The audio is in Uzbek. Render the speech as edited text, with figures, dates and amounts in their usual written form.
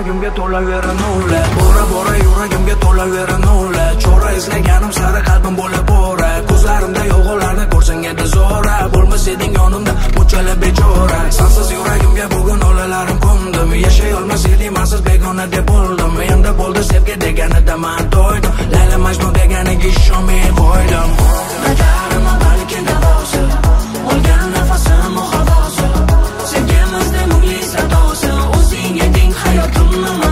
yuragimga to'laverar nurlar. Bora bora yuragimga to'laverar nurlar. Chora izlaganim sari qalbim bo'lib bora. Ko'zlarimda yolg'onlarni ko'rsang edi zo'ra. Bo'lmas eding yonimda bunchalar bechora. Sensiz yuragimga bugun olalarim qo'ndim. Yashay olmas edim sensiz begona deb bo'ldim. Endi bo'ldi sevgi deganida men to'ydim. Layla Majnun deganiga ishonmay qo'ydim. Nadarima balki davosi, olgan nafasim havosi. Sevgimizning mungli sadosi, o'zing eding hayotimni